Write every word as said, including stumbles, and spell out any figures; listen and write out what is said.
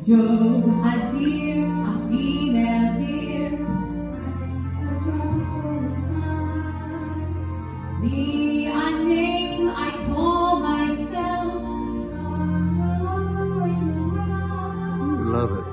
Joe, a deer, a female deer. Me, a name I call myself. Love it.